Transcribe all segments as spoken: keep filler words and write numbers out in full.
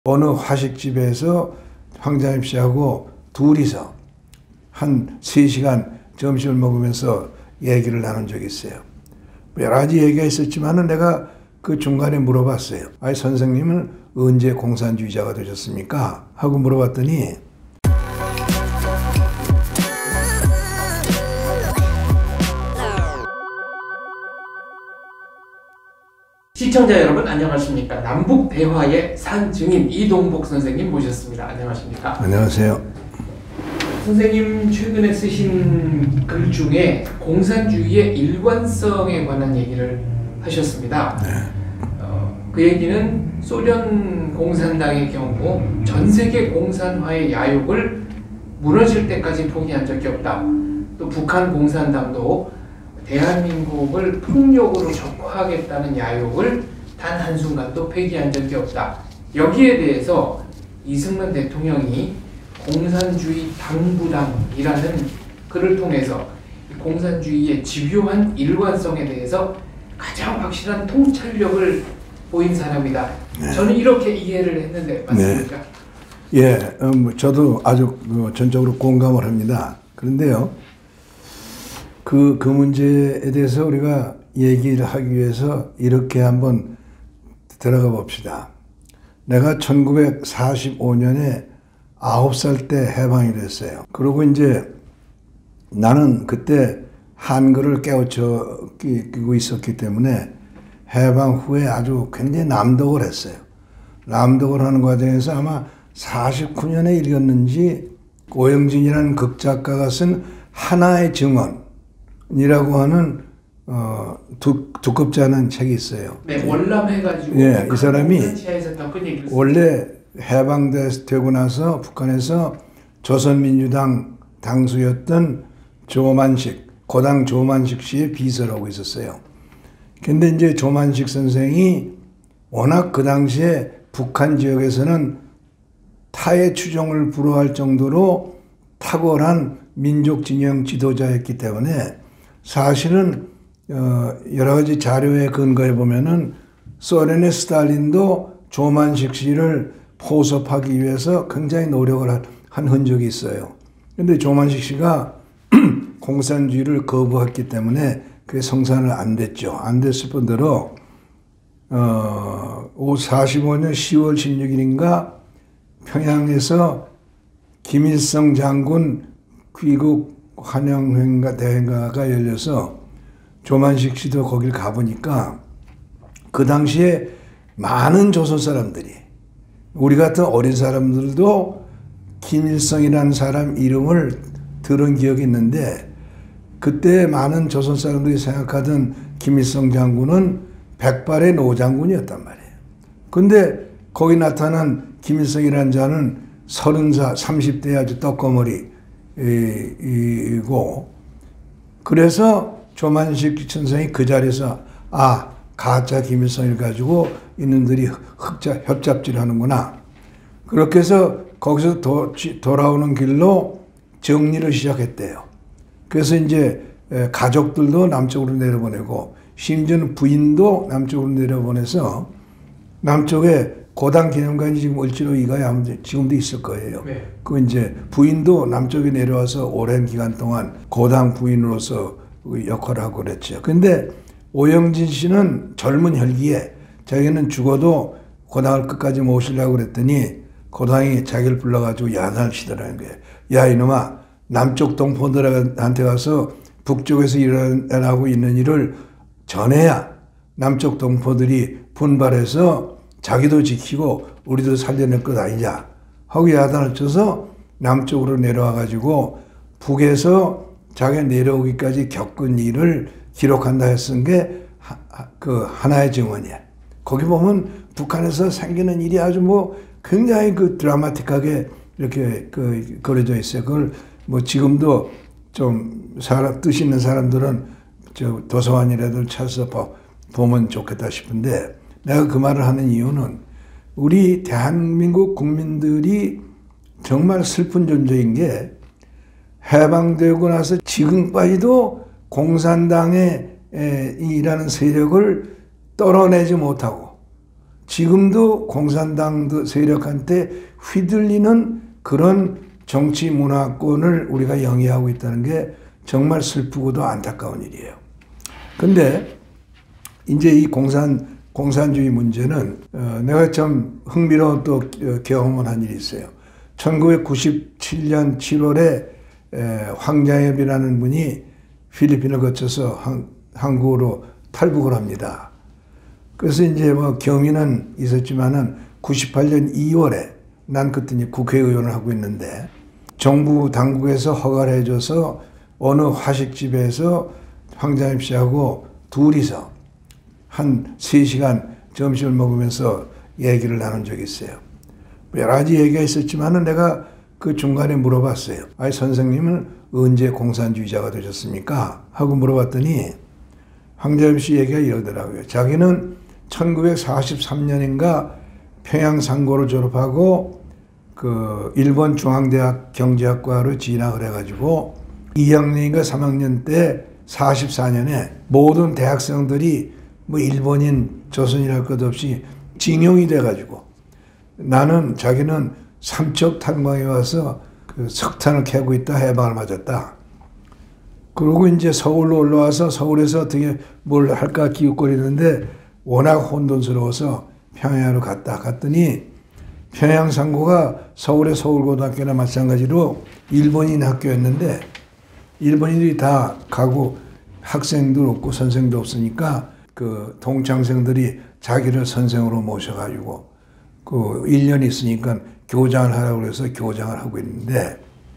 어느 화식집에서 황장엽 씨하고 둘이서 한 세 시간 점심을 먹으면서 얘기를 나눈 적이 있어요. 여러 가지 얘기가 있었지만은 내가 그 중간에 물어봤어요. 아니, 선생님은 언제 공산주의자가 되셨습니까? 하고 물어봤더니 시청자 여러분 안녕하십니까. 남북대화의 산증인 이동복 선생님 모셨습니다. 안녕하십니까. 안녕하세요. 선생님 최근에 쓰신 글 중에 공산주의의 일관성에 관한 얘기를 하셨습니다. 네. 어, 그 얘기는 소련 공산당의 경우 전 세계 공산화의 야욕을 무너질 때까지 포기한 적이 없다. 또 북한 공산당도 대한민국을 폭력으로 적화하겠다는 야욕을 단 한순간도 폐기한 적이 없다. 여기에 대해서 이승만 대통령이 공산주의 당부당이라는 글을 통해서 공산주의의 집요한 일관성에 대해서 가장 확실한 통찰력을 보인 사람이다. 네. 저는 이렇게 이해를 했는데 맞습니까? 네. 예, 음, 저도 아주 전적으로 공감을 합니다. 그런데요, 그, 그 문제에 대해서 우리가 얘기를 하기 위해서 이렇게 한번 들어가 봅시다. 내가 천구백사십오 년에 아홉 살 때 해방이 됐어요. 그리고 이제 나는 그때 한글을 깨우쳐 끼고 있었기 때문에 해방 후에 아주 굉장히 남독을 했어요. 남독을 하는 과정에서 아마 사십구 년에 읽었는지 오영진이라는 극작가가 쓴 하나의 증언 이라고 하는 어, 두, 두껍지 않은 책이 있어요. 네, 월남해가지고. 예, 이 사람이 원래 해방되고 나서 북한에서 조선민주당 당수였던 조만식, 고당 조만식 씨의 비서를 하고 있었어요. 근데 이제 조만식 선생이 워낙 그 당시에 북한 지역에서는 타의 추종을 불허할 정도로 탁월한 민족 진영 지도자였기 때문에 사실은 어 여러 가지 자료에 근거해 보면은 소련의 스탈린도 조만식 씨를 포섭하기 위해서 굉장히 노력을 한 흔적이 있어요. 그런데 조만식 씨가 공산주의를 거부했기 때문에 그게 성사는 안 됐죠. 안 됐을 뿐더러 어 사십오 년 시월 십육일인가 평양에서 김일성 장군 귀국 환영회인가 대회가 열려서 조만식 씨도 거길 가보니까 그 당시에 많은 조선 사람들이, 우리 같은 어린 사람들도 김일성이라는 사람 이름을 들은 기억이 있는데, 그때 많은 조선 사람들이 생각하던 김일성 장군은 백발의 노장군이었단 말이에요. 근데 거기 나타난 김일성이라는 자는 서른 살, 삼십 대 아주 떡거머리 이고, 그래서 조만식 선생이 그 자리에서 아, 가짜 김일성을 가지고 이놈들이 흑자, 협잡질 하는구나. 그렇게 해서 거기서 도, 돌아오는 길로 정리를 시작했대요. 그래서 이제 가족들도 남쪽으로 내려보내고 심지어는 부인도 남쪽으로 내려보내서 남쪽에 고당 기념관이 지금 을지로 이가에 지금도 있을 거예요. 네. 그 이제 부인도 남쪽에 내려와서 오랜 기간 동안 고당 부인으로서 역할을 하고 그랬죠. 근데 오영진 씨는 젊은 혈기에 자기는 죽어도 고당을 끝까지 모시려고 그랬더니 고당이 자기를 불러가지고 야단을 치더라는 거예요. 야, 이놈아, 남쪽 동포들한테 가서 북쪽에서 일어나고 있는 일을 전해야 남쪽 동포들이 분발해서 자기도 지키고 우리도 살려낼 것 아니냐 하고 야단을 쳐서 남쪽으로 내려와가지고 북에서 자기가 내려오기까지 겪은 일을 기록한다 했은 게 그 하나의 증언이야. 거기 보면 북한에서 생기는 일이 아주 뭐 굉장히 그 드라마틱하게 이렇게 그 그려져 있어요. 그걸 뭐 지금도 좀 사람, 뜻 있는 사람들은 저 도서관이라도 찾아서 보면 좋겠다 싶은데, 내가 그 말을 하는 이유는 우리 대한민국 국민들이 정말 슬픈 존재인 게, 해방되고 나서 지금까지도 공산당의 이라는 세력을 떨어내지 못하고 지금도 공산당 세력한테 휘둘리는 그런 정치 문화권을 우리가 영위하고 있다는 게 정말 슬프고도 안타까운 일이에요. 근데 이제 이 공산, 공산주의 문제는 어, 내가 참 흥미로운 또 경험을 한 일이 있어요. 천구백구십칠 년 칠월에 에, 황자엽이라는 분이 필리핀을 거쳐서 한, 한국으로 탈북을 합니다. 그래서 이제 뭐 경위는 있었지만은 구십팔 년 이월에 난 그때 이제 국회의원을 하고 있는데 정부 당국에서 허가를 해줘서 어느 화식집에서 황자엽 씨하고 둘이서 한 세 시간 점심을 먹으면서 얘기를 나눈 적이 있어요. 여러 가지 얘기가 있었지만은 내가 그 중간에 물어봤어요. 아니, 선생님은 언제 공산주의자가 되셨습니까? 하고 물어봤더니 황자엽 씨 얘기가 이러더라고요. 자기는 천구백사십삼 년인가 평양상고를 졸업하고 그 일본 중앙대학 경제학과로 진학을 해가지고 이 학년인가 삼 학년 때 사십사 년에 모든 대학생들이 뭐 일본인 조선이랄 것 없이 징용이 돼가지고 나는 자기는 삼척 탄광에 와서 그 석탄을 캐고 있다 해방을 맞았다. 그러고 이제 서울로 올라와서 서울에서 어떻게 뭘 할까 기웃거리는데 워낙 혼돈스러워서 평양으로 갔다. 갔더니 평양상고가 서울의 서울고등학교나 마찬가지로 일본인 학교였는데 일본인들이 다 가고 학생도 없고 선생도 없으니까 그 동창생들이 자기를 선생으로 모셔가지고 그 일 년 있으니까 교장을 하라고 해서 교장을 하고 있는데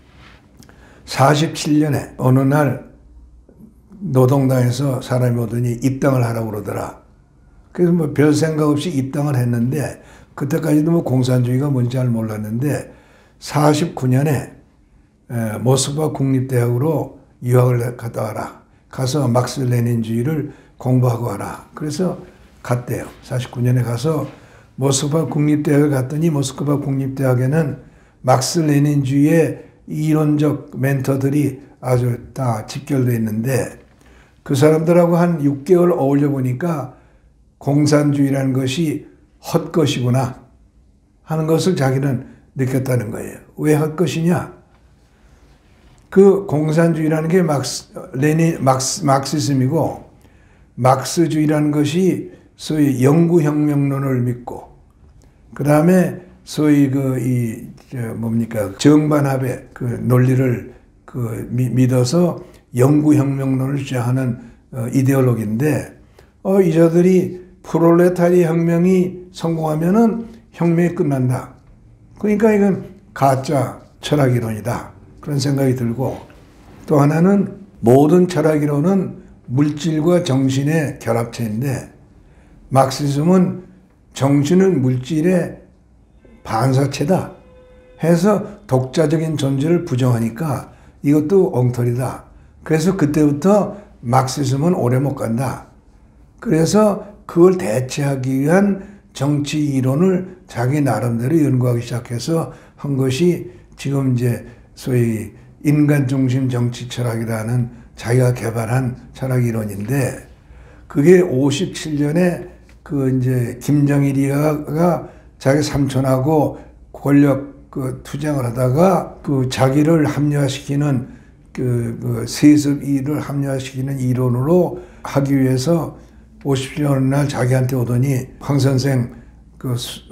사십칠 년에 어느 날 노동당에서 사람이 오더니 입당을 하라고 그러더라. 그래서 뭐 별 생각 없이 입당을 했는데 그때까지도 뭐 공산주의가 뭔지 잘 몰랐는데 사십구 년에 모스크바 국립대학으로 유학을 갔다 와라. 가서 막스 레닌주의를 공부하고 와라. 그래서 갔대요. 사십구 년에 가서 모스크바 국립대학을 갔더니 모스크바 국립대학에는 막스 레닌주의의 이론적 멘토들이 아주 다 집결되어 있는데 그 사람들하고 한 육 개월 어울려 보니까 공산주의라는 것이 헛것이구나 하는 것을 자기는 느꼈다는 거예요. 왜 헛것이냐? 그 공산주의라는 게 막스, 레닌, 막스, 막시즘이고 막스주의라는 것이 소위 영구혁명론을 믿고 그 다음에 소위 그 이 뭡니까 정반합의 그 논리를 그 미, 믿어서 영구혁명론을 주장하는 어, 이데올로기인데 어, 이 자들이 프롤레타리 혁명이 성공하면은 혁명이 끝난다. 그러니까 이건 가짜 철학이론이다. 그런 생각이 들고 또 하나는 모든 철학이론은 물질과 정신의 결합체인데 막시즘은 정신은 물질의 반사체다 해서 독자적인 존재를 부정하니까 이것도 엉터리다. 그래서 그때부터 막시즘은 오래 못 간다. 그래서 그걸 대체하기 위한 정치 이론을 자기 나름대로 연구하기 시작해서 한 것이 지금 이제 소위 인간 중심 정치 철학이라는 자기가 개발한 철학 이론인데 그게 오십칠 년에 그 이제 김정일이가 자기 삼촌하고 권력 그 투쟁을 하다가 그 자기를 합리화시키는 그, 그 세습이를 합리화시키는 이론으로 하기 위해서 오십칠 년 날 자기한테 오더니 황 선생 그 수,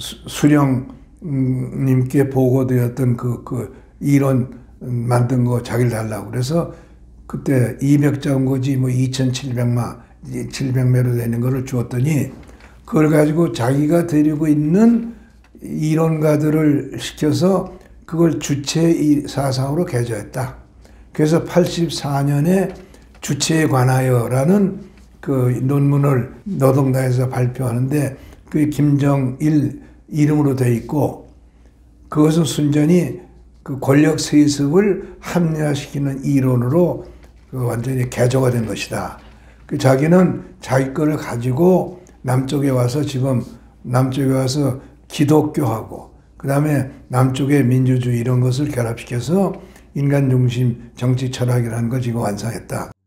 수령님께 보고되었던 그, 그 이론 만든 거 자기를 달라고 그래서 그때 이백 자 온 거지 뭐 이천칠백 마, 칠백 매로 되는 거를 주었더니 그걸 가지고 자기가 데리고 있는 이론가들을 시켜서 그걸 주체 사상으로 개조했다. 그래서 팔십사 년에 주체에 관하여라는 그 논문을 노동당에서 발표하는데 그게 김정일 이름으로 되어 있고 그것은 순전히 그 권력 세습을 합리화시키는 이론으로 그 완전히 개조가 된 것이다. 그 자기는 자기 거를 가지고 남쪽에 와서 지금 남쪽에 와서 기독교하고 그 다음에 남쪽의 민주주의 이런 것을 결합시켜서 인간 중심 정치 철학이라는 걸 지금 완성했다.